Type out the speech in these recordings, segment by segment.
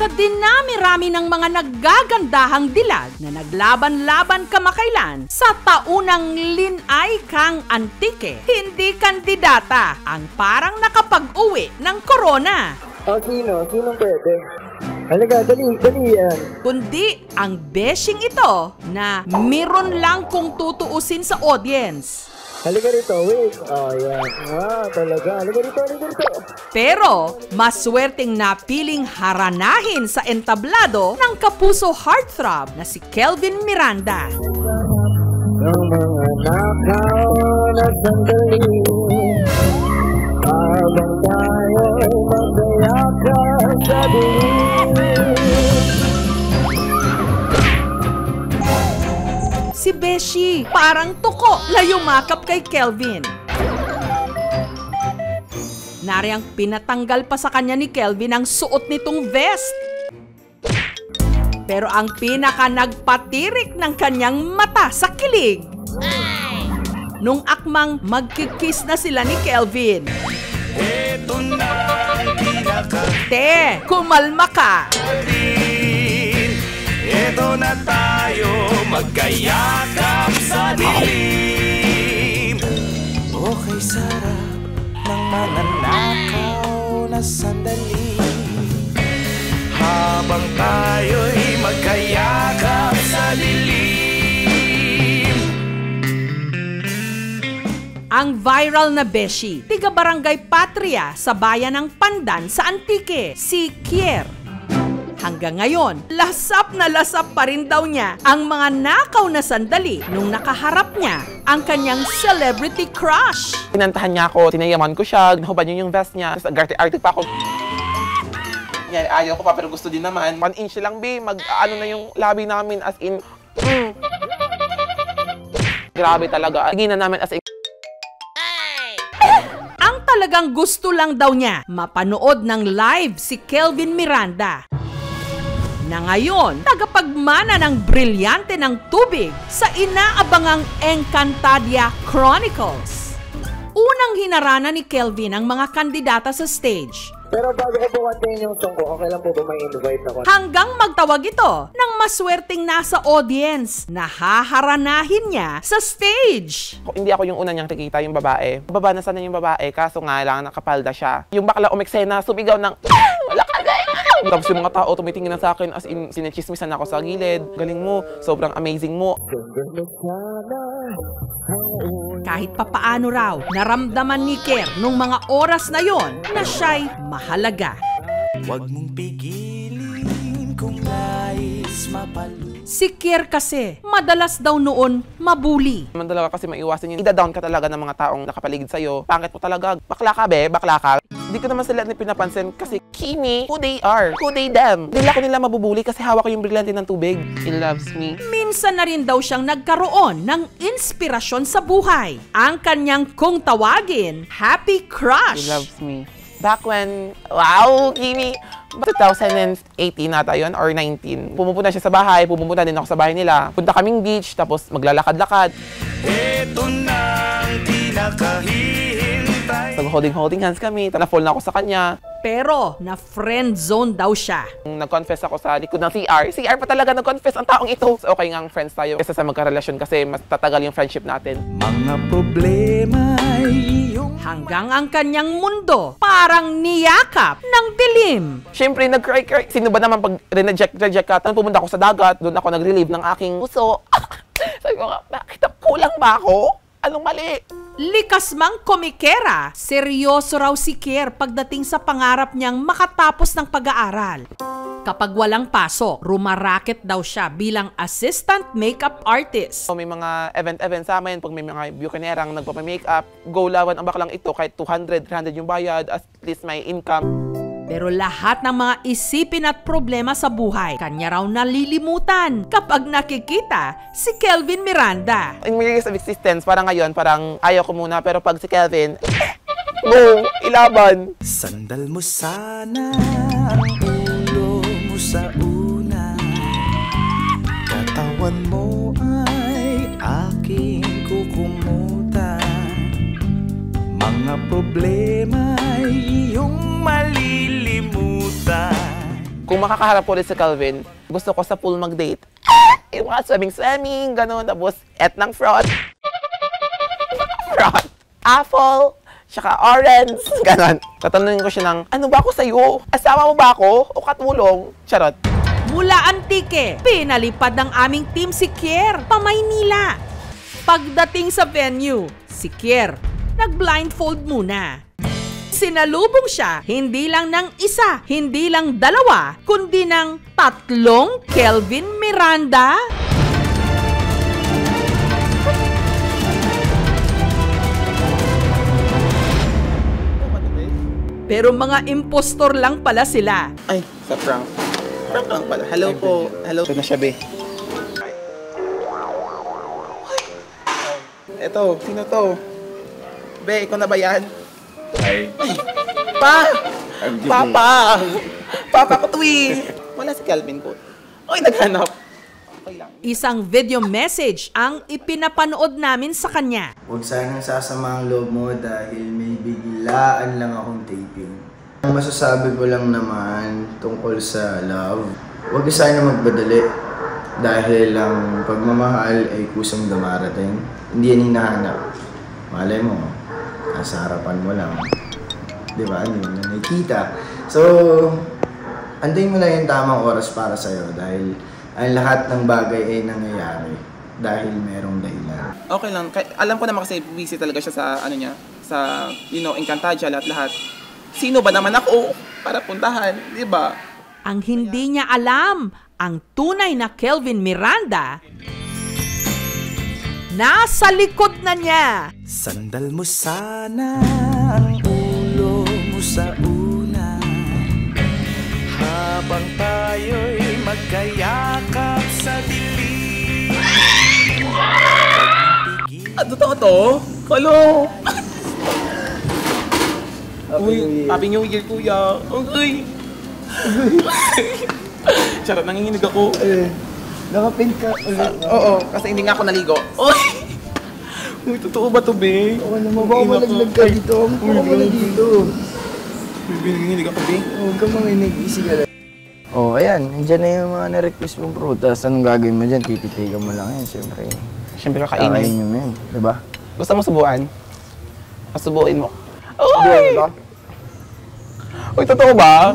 Sa dinami-rami ng mga naggagandahang dilag na naglaban-laban kamakailan sa taunang linay kang antike, hindi kandidata ang parang nakapag-uwi ng corona. Sino? Sinong pwede? Halaga, dali yan. Kundi ang beshing ito na meron lang kung tutuusin sa audience. Halika rito, wait. Yan. Talaga. Halika rito. Pero, maswerteng napiling haranahin sa entablado ng kapuso heartthrob na si Kelvin Miranda. Ng mga nakaw na sandali, habang tayo'y magdayakap sa dilim. Si Beshi, parang tuko na yumakap kay Kelvin. Nariyang pinatanggal pa sa kanya ni Kelvin ang suot nitong vest. Pero ang pinaka nagpatirik ng kanyang mata sa kilig, nung akmang magkikiss na sila ni Kelvin. Te, kumalma ka! Eto na tayo, magkayakap sa dilim. Okay, sarap ng mananakaw na sandali, habang tayo'y magkayakap sa dilim. Ang viral na beshi, tiga Barangay Patria sa bayan ng Pandan sa Antique, si Kier. Hanggang ngayon, lasap na lasap pa rin daw niya ang mga nakaw na sandali nung nakaharap niya ang kanyang celebrity crush. Pinantahan niya ako, tinayaman ko siya, nahuban niya yung vest niya, tapos agarte-arte pa ako. Yan, ayaw ko pa pero gusto din naman. 1 inch lang, B, ano na yung labi namin as in, Grabe talaga, hindi na namin as in. Ang talagang gusto lang daw niya, mapanood ng live si Kelvin Miranda, na ngayon, tagapagmana ng brilyante ng tubig sa inaabangang Encantadia Chronicles. Unang hinarana ni Kelvin ang mga kandidata sa stage. Pero bago ko buwatin yung song ko, okay lang po ba may invite ako? Hanggang magtawag ito ng maswerteng nasa audience na haharanahin niya sa stage. Hindi ako yung una niyang nakikita, yung babae. Baba na sana yung babae, kaso nga lang nakapalda siya. Yung bakla umeksena, sumigaw ng, wala ka na! Tapos yung mga tao tumitingin na sa akin as in sinechismisan ako sa gilid. Galing mo, sobrang amazing mo. Kahit papaano raw, naramdaman ni Kier nung mga oras na yon na siya'y mahalaga. Huwag mong pigilin kung nais mapalo. Si Kier kasi, madalas daw noon mabuli. Mandala ka kasi maiwasan yun. Ida-down ka talaga ng mga taong nakapaligid sa'yo. Pangit mo talaga. Bakla ka, be. Bakla ka. Hindi ko naman sila pinapansin kasi Kimi, who they are, who they them. Hindi ko nila mabubuli kasi hawak ko yung brilyante ng tubig. He loves me. Minsan na rin daw siyang nagkaroon ng inspirasyon sa buhay. Ang kanyang kung tawagin, happy crush. He loves me. Back when, wow, Kimi, 2018 nata yun, or 19. Pumupunta siya sa bahay, pumupunta din ako sa bahay nila. Punta kaming beach, tapos maglalakad-lakad. Eto na ang di nakahihintay. Holding hands kami, na-fall na ako sa kanya. Pero na-friend zone daw siya. Nag-confess ako sa likod ng CR. CR pa talaga nag-confess ang taong ito. So, okay nga ang friends tayo kaysa sa magkarelasyon kasi mas tatagal yung friendship natin. Mga problema iyong Hanggang ang kanyang mundo parang niyakap ng dilim. Siyempre, nag-cry. Sino ba naman pag reject ka? Tanong pumunta ako sa dagat, doon ako nag-relieve ng aking puso. Sabi ko nga, bakit kulang ba ako? Anong mali? Likas mang komikera, seryoso raw si Kier pagdating sa pangarap niyang makatapos ng pag-aaral. Kapag walang pasok, rumaraket daw siya bilang assistant makeup artist. So, may mga event sa amin, pag may mga bukinerang nagpapa-makeup, go lawan ang baklang ito kahit 200, 300 yung bayad, at least may income. Pero lahat ng mga isipin at problema sa buhay, kanya raw nalilimutan kapag nakikita si Kelvin Miranda. In my years of existence, parang ngayon, parang ayaw ko muna, pero pag si Kelvin, go, ilaban. Sandal mo sana ang ulo mo sa una, katawan mo ay aking kukumutan. Mga problema ay iyong malilimutan. Kung Kung makakaharap ulit si Kelvin, gusto ko sa pool mag-date. Yung mga swimming, gano'n. Tapos, ng fraud. Fraud. Apple, tsaka orange, gano'n. Tatanungin ko siya ng, ano ba ako sa'yo? Asama mo ba ako? O katulong? Charot. Mula Antique, pinalipad ng aming team si Kier pa Maynila. Pagdating sa venue, si Kier nag-blindfold muna. Sinalubong siya hindi lang ng isa, hindi lang dalawa, kundi ng 3 Kelvin Miranda. Pero mga impostor lang pala sila. Ay, sa prank. Prank lang pala. Hello po. Hello. Ito na siya, be. Eto, sino to? Be, ikaw na ba yan? Ay, Pa! I'm joking. Papa! Papa ko to eh! Wala si Kelvin po. Oy, naghanap. Okay lang. Isang video message ang ipinapanood namin sa kanya. Huwag sanang sasama ang loob mo dahil may biglaan lang akong taping. Ang masasabi ko lang naman tungkol sa love, huwag ka sana magbadali dahil ang pagmamahal ay kusang dumarating. Hindi yan hinahanap. Malay mo, nasa harapan mo lang. Di ba? Hindi mo na nakikita. So, antayin mo lang yung tamang oras para sa'yo dahil ang lahat ng bagay ay nangyayari dahil merong dahilan. Okay lang. Alam ko naman kasi busy talaga siya sa ano niya, sa Encantadia lahat. Sino ba naman ako para puntahan, 'di ba? Ang hindi niya alam, ang tunay na Kelvin Miranda nasa likod na niya. Sandal mo sana ang ulo mo sa una habang tayo'y magkayakap sa dilim. Totoo to? Hello! Uy, Happy New Year, kuya. Uy! Charot, nanginginig ako. Nakapin ka ulit. Oo, kasi hindi nga ako naligo. Uy! Uy, totoo ba to, be? Oo naman, baka malaglag ka dito. Baka malaglag dito. Uy, nanginginig ako, be. Huwag ka manginig, easy ka lang. Oh, ayan. Nandiyan na yung mga na-request mong prutas. Anong gagawin mo dyan? Tititigan mo lang yan, siyempre. Siyempre kakainin. Kakainin mo yan, diba? Gusto mo subuan? Pasubuin mo. Uy! Uy! Uy, totoo ba?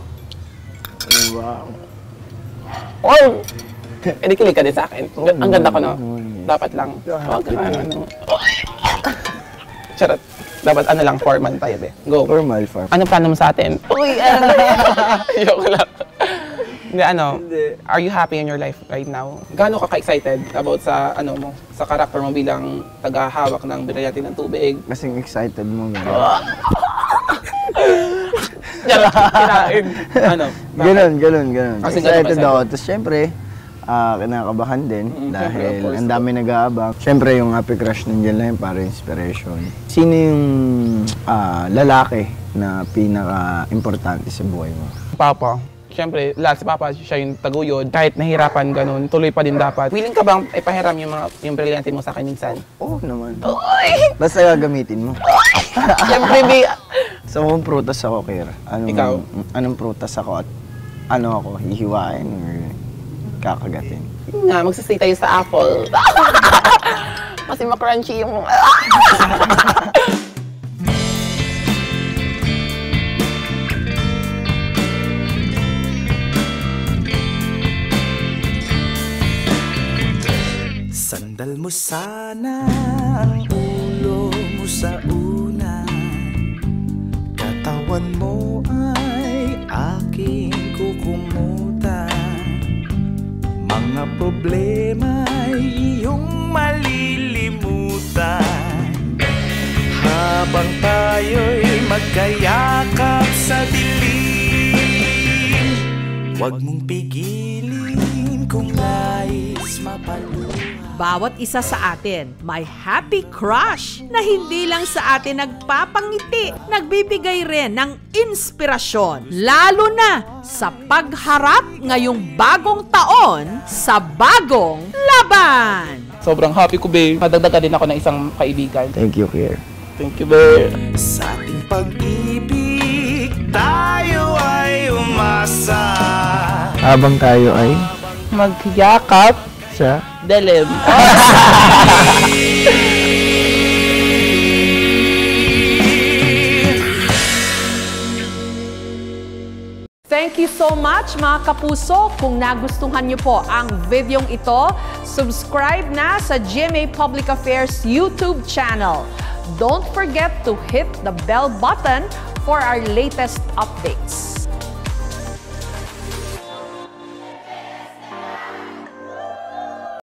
Wow. Uy! Eh, di kilig ka din sa akin. Ang ganda ko, no? Dapat lang. Huwag ka ano. Charot. Dapat ano lang, formal tayo, be. Go. Formal farm. Ano plano mo sa atin? Uy, Ayoko lang. Hindi, are you happy in your life right now? Gaano ka ka-excited about sa, mo, sa karakter mo bilang tagahawak ng brilyante ng tubig? Kasing excited mo, gano'n. Kinain. Ganun. Kasi Excited ganun ako. Tapos syempre, kinakabahan din dahil of course. ang dami nag-aabang. Syempre, yung happy crush nandiyan lang para inspiration. Sino yung lalaki na pinaka-importante sa buhay mo? Papa. Siyempre, lahat si Papa, siya yung taguyod. Kahit nahirapan, ganun, tuloy pa din dapat. Willing ka bang ipahiram yung brilyante mo sa akin minsan? Oo naman. Uy! Basta gagamitin mo. Siyempre, be. So, kung prutas ako, Kira, Ikaw? anong prutas ako at ano ako, hihiwain or kakagatin? Nga, magsastay tayo sa apple. Kasi makrunchy yung... Sandal mo sana ang ulo mo sa una, katawan mo ay aking kukumutan, mga problema ay iyong malilimutan, habang tayo'y magkayakap sa dilim. Huwag mong pigilin kung nais mapaluha. Bawat isa sa atin may happy crush na hindi lang sa atin nagpapangiti, nagbibigay rin ng inspirasyon. Lalo na sa pagharap ngayong bagong taon sa bagong laban. Sobrang happy ko, babe. Madagdagan din ako ng isang kaibigan. Thank you, Kira. Thank you, babe. Sa ating pag-ibig, tayo ay umasa. habang tayo ay Magyakap sa dilim. Thank you so much mga kapuso. Kung nagustuhan niyo po ang videong ito, subscribe na sa GMA Public Affairs YouTube channel. Don't forget to hit the bell button for our latest updates.